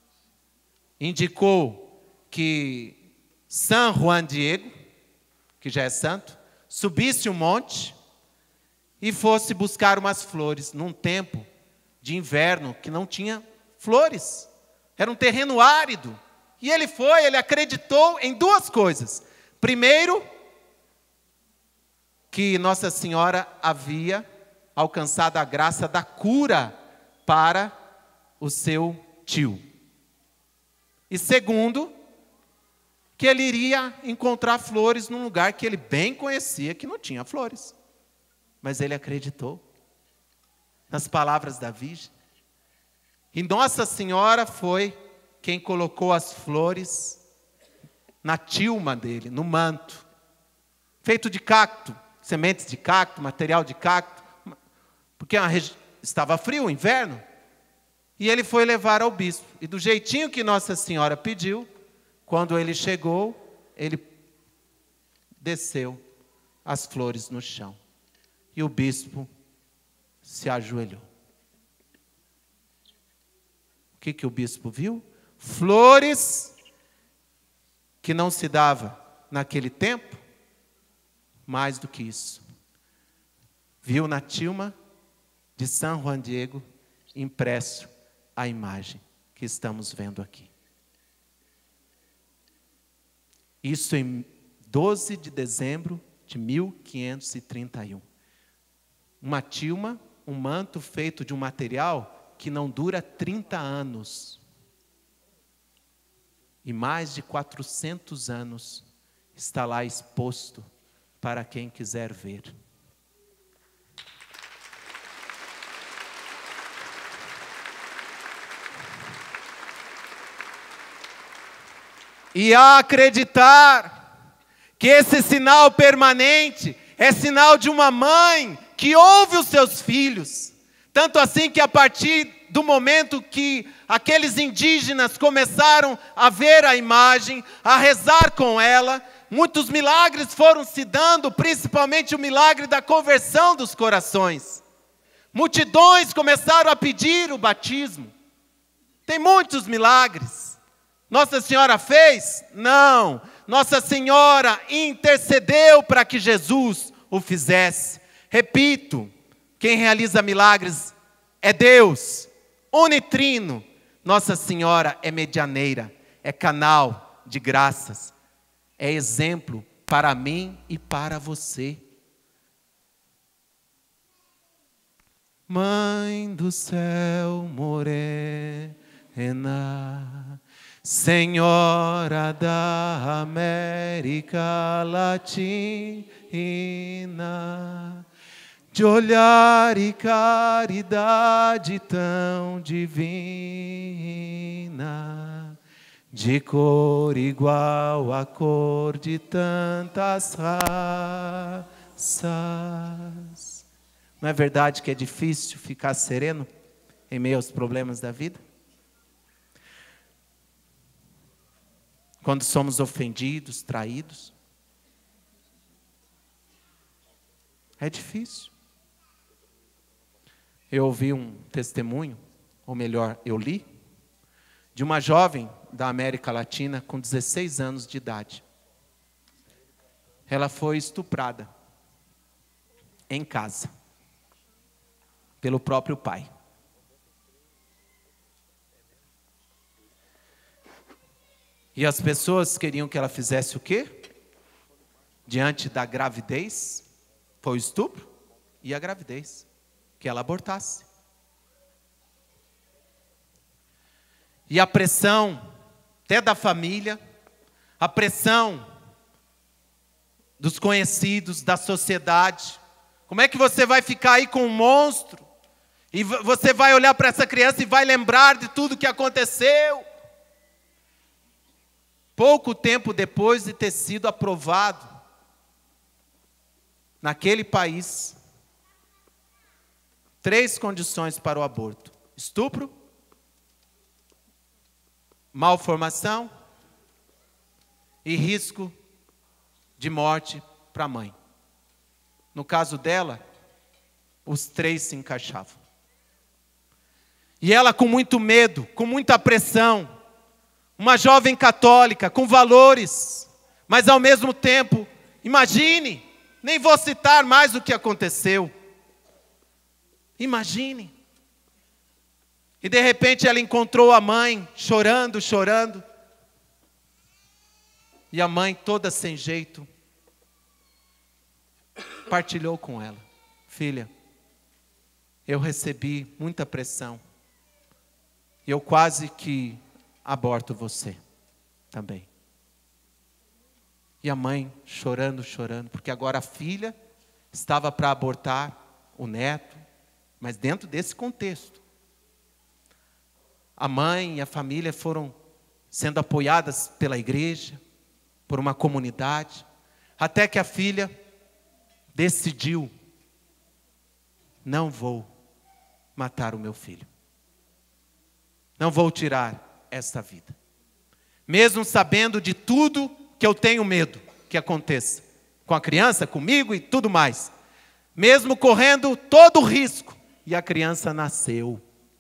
indicou que São Juan Diego, que já é santo, subisse um monte e fosse buscar umas flores, num tempo de inverno que não tinha flores. Era um terreno árido. E ele foi, ele acreditou em duas coisas. Primeiro, que Nossa Senhora havia alcançado a graça da cura para o seu tio. E segundo, que ele iria encontrar flores num lugar que ele bem conhecia que não tinha flores. Mas ele acreditou nas palavras da Virgem. E Nossa Senhora foi quem colocou as flores na tilma dele, no manto, feito de cacto, sementes de cacto, material de cacto, porque estava frio o inverno, e ele foi levar ao bispo. E do jeitinho que Nossa Senhora pediu, quando ele chegou, ele desceu as flores no chão. E o bispo se ajoelhou. O que, que o bispo viu? Flores que não se dava naquele tempo. Mais do que isso, viu na tilma de São Juan Diego impresso a imagem que estamos vendo aqui. Isso em doze de dezembro de mil quinhentos e trinta e um. Uma tilma, um manto feito de um material que não dura trinta anos. E mais de quatrocentos anos está lá exposto para quem quiser ver. E a acreditar que esse sinal permanente é sinal de uma mãe que ouve os seus filhos. Tanto assim que a partir do momento que aqueles indígenas começaram a ver a imagem, a rezar com ela, muitos milagres foram se dando, principalmente o milagre da conversão dos corações. Multidões começaram a pedir o batismo. Tem muitos milagres. Nossa Senhora fez? Não. Nossa Senhora intercedeu para que Jesus o fizesse. Repito, quem realiza milagres é Deus, unitrino. Nossa Senhora é medianeira, é canal de graças. É exemplo para mim e para você. Mãe do céu morena, Senhora da América Latina, de olhar e caridade tão divina, de cor igual à cor de tantas raças. Não é verdade que é difícil ficar sereno em meio aos problemas da vida? Quando somos ofendidos, traídos? É difícil. Eu ouvi um testemunho, ou melhor, eu li, de uma jovem da América Latina com dezesseis anos de idade. Ela foi estuprada em casa pelo próprio pai. E as pessoas queriam que ela fizesse o quê? Diante da gravidez, foi o estupro e a gravidez, que ela abortasse. E a pressão, até da família, a pressão dos conhecidos, da sociedade. Como é que você vai ficar aí com um monstro? E você vai olhar para essa criança e vai lembrar de tudo que aconteceu? Pouco tempo depois de ter sido aprovado, naquele país, três condições para o aborto: estupro, malformação e risco de morte para a mãe. No caso dela, os três se encaixavam. E ela, com muito medo, com muita pressão, uma jovem católica com valores, mas ao mesmo tempo, imagine, nem vou citar mais o que aconteceu. Imagine. E de repente ela encontrou a mãe chorando, chorando. E a mãe, toda sem jeito, partilhou com ela: filha, eu recebi muita pressão. E eu quase que aborto você também. E a mãe chorando, chorando, porque agora a filha estava para abortar o neto, mas dentro desse contexto. A mãe e a família foram sendo apoiadas pela igreja, por uma comunidade, até que a filha decidiu: não vou matar o meu filho. Não vou tirar esta vida. Mesmo sabendo de tudo que eu tenho medo que aconteça com a criança, comigo e tudo mais. Mesmo correndo todo o risco. E a criança nasceu.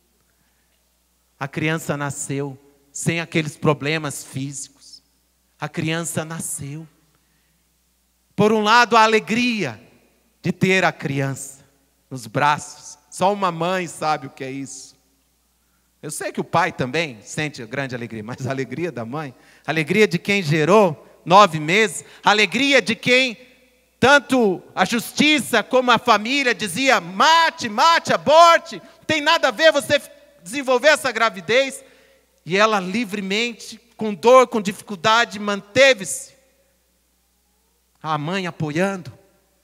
A criança nasceu sem aqueles problemas físicos. A criança nasceu. Por um lado, a alegria de ter a criança nos braços. Só uma mãe sabe o que é isso. Eu sei que o pai também sente grande alegria, mas a alegria da mãe, a alegria de quem gerou nove meses, a alegria de quem, tanto a justiça como a família dizia: mate, mate, aborte, não tem nada a ver você desenvolver essa gravidez. E ela livremente, com dor, com dificuldade, manteve-se. A mãe apoiando.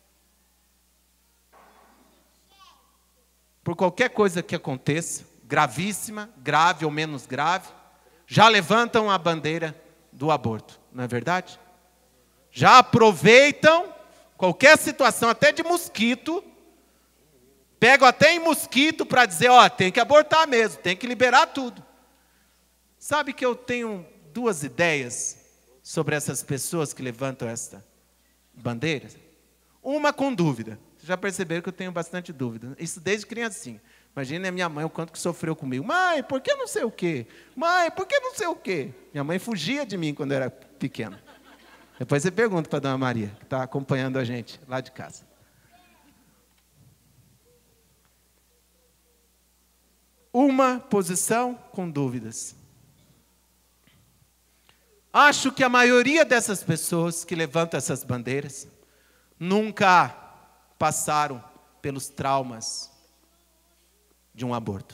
Por qualquer coisa que aconteça, gravíssima, grave ou menos grave, já levantam a bandeira do aborto, não é verdade? Já aproveitam qualquer situação, até de mosquito, pegam até em mosquito para dizer: ó, tem que abortar mesmo, tem que liberar tudo. Sabe que eu tenho duas ideias sobre essas pessoas que levantam esta bandeira? Uma com dúvida. Vocês já perceberam que eu tenho bastante dúvida. Isso desde criancinha. Imagina a minha mãe, o quanto que sofreu comigo. Mãe, por que não sei o quê? Mãe, por que não sei o quê? Minha mãe fugia de mim quando eu era pequeno. Depois você pergunta para a dona Maria, que está acompanhando a gente lá de casa. Uma posição com dúvidas. Acho que a maioria dessas pessoas que levantam essas bandeiras nunca passaram pelos traumas de um aborto.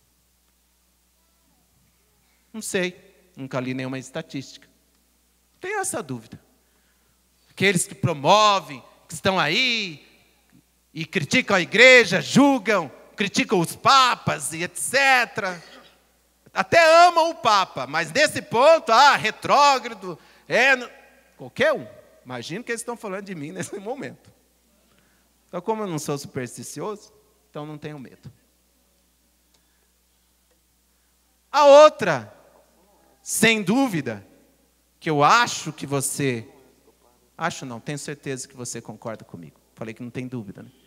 Não sei, nunca li nenhuma estatística. Tenho essa dúvida. Aqueles que promovem, que estão aí e criticam a igreja, julgam, criticam os papas e etcétera. Até amam o papa, mas nesse ponto, ah, retrógrado, é qualquer um. Imagino que eles estão falando de mim nesse momento. Então, como eu não sou supersticioso, então não tenho medo. A outra, sem dúvida, que eu acho que você... Acho não, tenho certeza que você concorda comigo. Falei que não tem dúvida, né?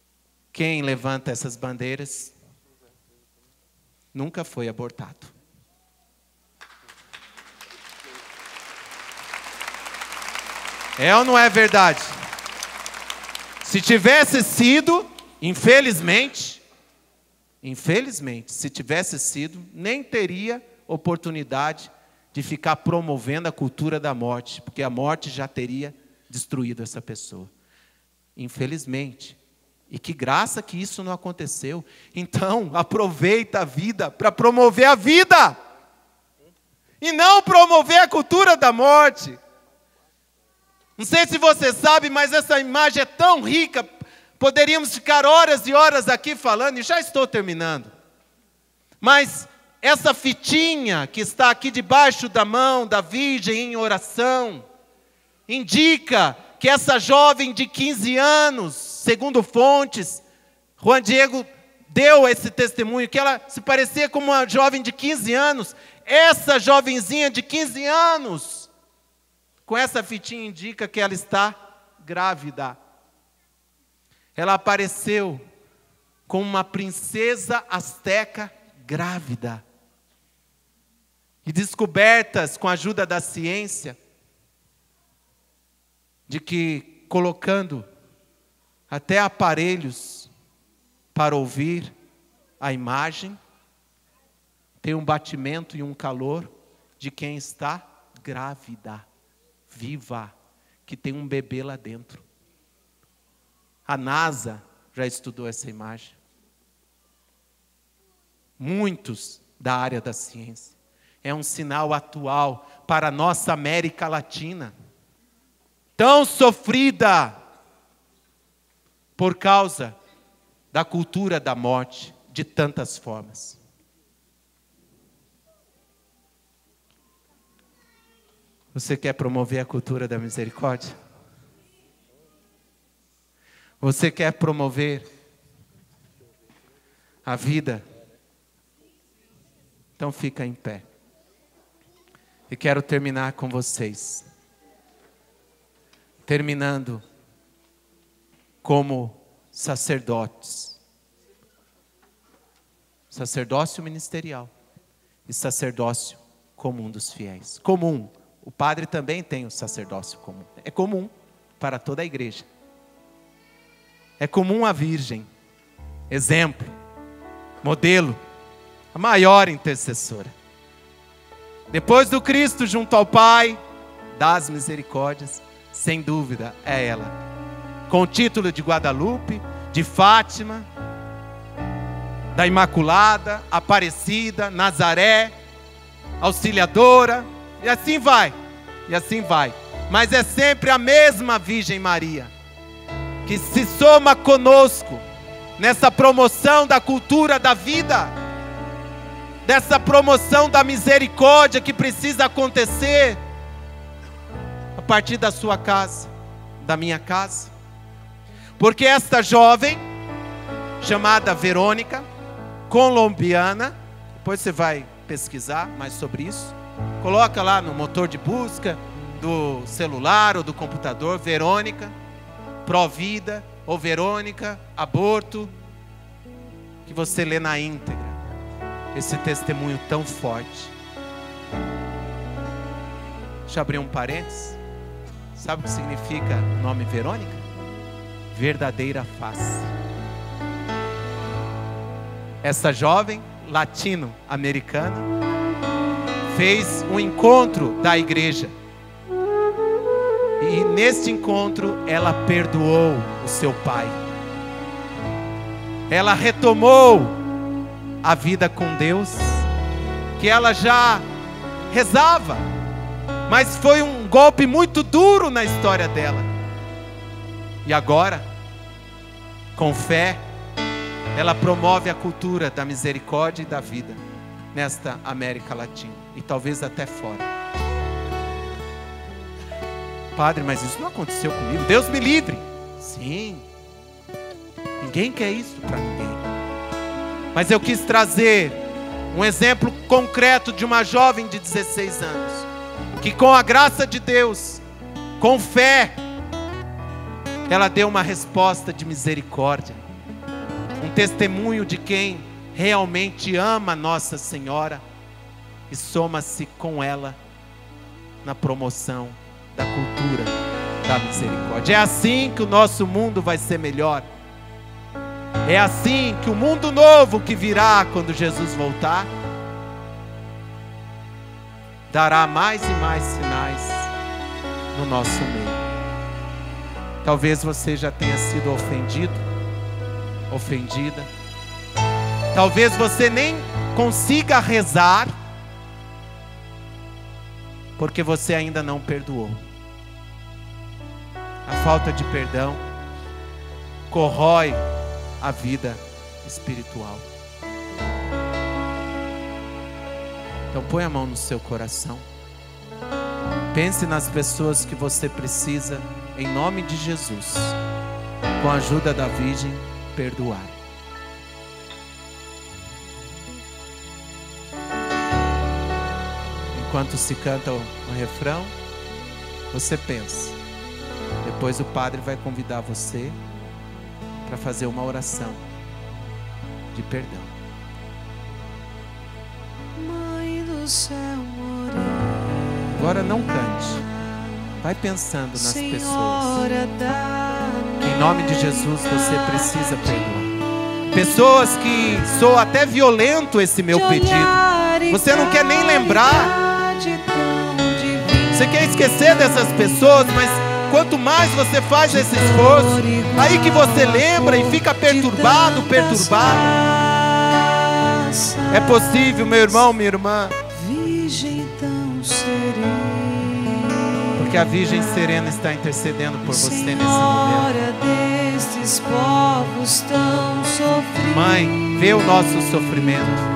Quem levanta essas bandeiras nunca foi abortado. É ou não é verdade? Se tivesse sido, infelizmente, infelizmente, se tivesse sido, nem teria oportunidade de ficar promovendo a cultura da morte, porque a morte já teria destruído essa pessoa. Infelizmente. E que graça que isso não aconteceu. Então, aproveita a vida para promover a vida. E não promover a cultura da morte. Não sei se você sabe, mas essa imagem é tão rica. Poderíamos ficar horas e horas aqui falando, e já estou terminando. Mas essa fitinha que está aqui debaixo da mão da Virgem em oração, indica que essa jovem de quinze anos, segundo fontes, Juan Diego deu esse testemunho, que ela se parecia com uma jovem de quinze anos. Essa jovenzinha de quinze anos, com essa fitinha indica que ela está grávida. Ela apareceu como uma princesa asteca grávida. E descobertas com a ajuda da ciência, de que colocando até aparelhos para ouvir a imagem, tem um batimento e um calor de quem está grávida, viva, que tem um bebê lá dentro. A NASA já estudou essa imagem. Muitos da área da ciência. É um sinal atual para a nossa América Latina, tão sofrida por causa da cultura da morte, de tantas formas. Você quer promover a cultura da misericórdia? Você quer promover a vida? Então fica em pé. E quero terminar com vocês. Terminando como sacerdotes. Sacerdócio ministerial e sacerdócio comum dos fiéis. Comum. O padre também tem o sacerdócio comum. É comum para toda a igreja. É comum a Virgem. Exemplo. Modelo. A maior intercessora. Depois do Cristo junto ao Pai, das misericórdias, sem dúvida é ela. Com o título de Guadalupe, de Fátima, da Imaculada, Aparecida, Nazaré, Auxiliadora, e assim vai, e assim vai. Mas é sempre a mesma Virgem Maria, que se soma conosco, nessa promoção da cultura da vida, dessa promoção da misericórdia que precisa acontecer, a partir da sua casa, da minha casa. Porque esta jovem, chamada Verônica, colombiana, depois você vai pesquisar mais sobre isso, coloca lá no motor de busca do celular ou do computador, Verônica, Pró-Vida, ou Verônica, aborto, que você lê na íntegra, esse testemunho tão forte. Deixa eu abrir um parênteses. Sabe o que significa o nome Verônica? Verdadeira face. Essa jovem latino-americana fez um encontro da igreja. E neste encontro ela perdoou o seu pai. Ela retomou a vida com Deus, que ela já rezava, mas foi um golpe muito duro na história dela. E agora, com fé, ela promove a cultura da misericórdia e da vida nesta América Latina e talvez até fora. Padre, mas isso não aconteceu comigo. Deus me livre. Sim, ninguém quer isso para ninguém. Mas eu quis trazer um exemplo concreto de uma jovem de dezesseis anos, que com a graça de Deus, com fé, ela deu uma resposta de misericórdia. Um testemunho de quem realmente ama Nossa Senhora e soma-se com ela na promoção da cultura da misericórdia. É assim que o nosso mundo vai ser melhor. É assim que o mundo novo que virá quando Jesus voltar dará mais e mais sinais no nosso meio. Talvez você já tenha sido ofendido, ofendida. Talvez você nem consiga rezar, porque você ainda não perdoou. A falta de perdão corrói a vida espiritual. Então põe a mão no seu coração. Pense nas pessoas que você precisa, em nome de Jesus, com a ajuda da Virgem, perdoar. Enquanto se canta o refrão, você pensa. Depois o padre vai convidar você para fazer uma oração de perdão. Mãe do céu, morena. Agora não cante. Vai pensando nas pessoas. Que em nome de Jesus você precisa perdoar. Pessoas que soa até violento esse meu pedido. Você não quer nem lembrar. Você quer esquecer dessas pessoas, mas quanto mais você faz esse esforço, aí que você lembra e fica perturbado, perturbado. É possível, meu irmão, minha irmã, porque a Virgem Serena está intercedendo por você nesse momento. Mãe, vê o nosso sofrimento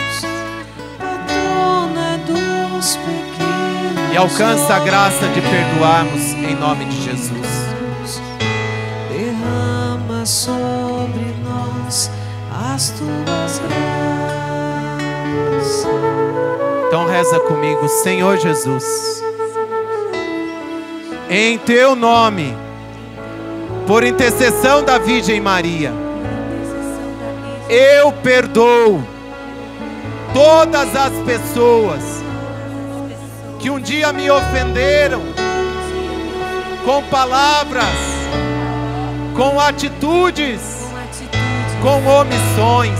e alcança a graça de perdoarmos em nome de Jesus. Derrama sobre nós as tuas graças. Então reza comigo. Senhor Jesus, em teu nome, por intercessão da Virgem Maria, eu perdoo todas as pessoas que um dia me ofenderam com palavras, com atitudes, com omissões.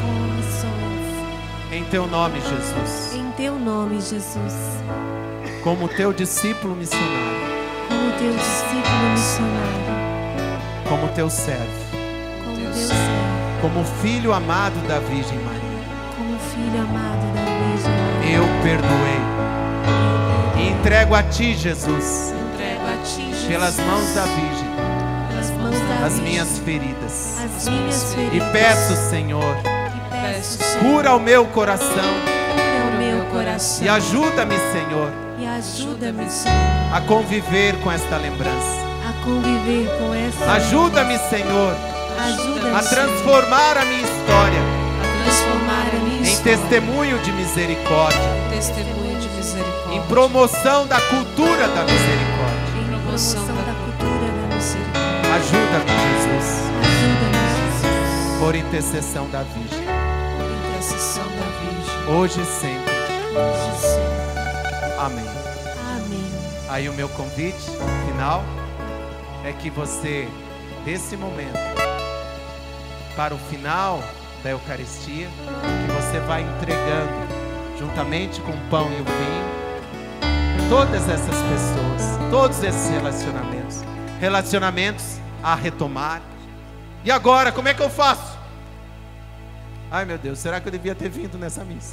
Em teu nome, Jesus. Em teu nome, Jesus. Como teu discípulo missionário. Como teu discípulo missionário. Como teu servo. Como teu servo. Como filho amado da Virgem Maria. Como filho amado da Virgem Maria. Eu perdoei. E entrego a ti, Jesus. Entrego a ti, Jesus. Pelas mãos da Virgem. Pelas mãos da as Virgem. minhas feridas. As minhas feridas. E peço, Senhor, E peço, Senhor, cura o meu coração. cura o meu coração. E ajuda-me, Senhor, E ajuda-me, Senhor, a conviver com esta lembrança. a conviver com essa. Ajuda-me, Senhor, Ajuda-me, a transformar a minha história a transformar a minha em história testemunho de misericórdia, testemunho de misericórdia. em promoção da cultura da misericórdia. Em promoção da cultura da misericórdia. Ajuda-me, Jesus, Ajuda-me, Jesus, por intercessão da Virgem, por intercessão da Virgem. hoje e sempre. Hoje e sempre. Amém. Amém. Aí o meu convite final é que você, desse momento para o final da Eucaristia, que você vai entregando, juntamente com o pão e o vinho, todas essas pessoas, todos esses relacionamentos, relacionamentos a retomar. E agora, como é que eu faço? Ai meu Deus, será que eu devia ter vindo nessa missa?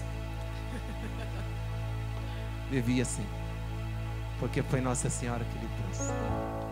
Devia sim, porque foi Nossa Senhora que lhe trouxe.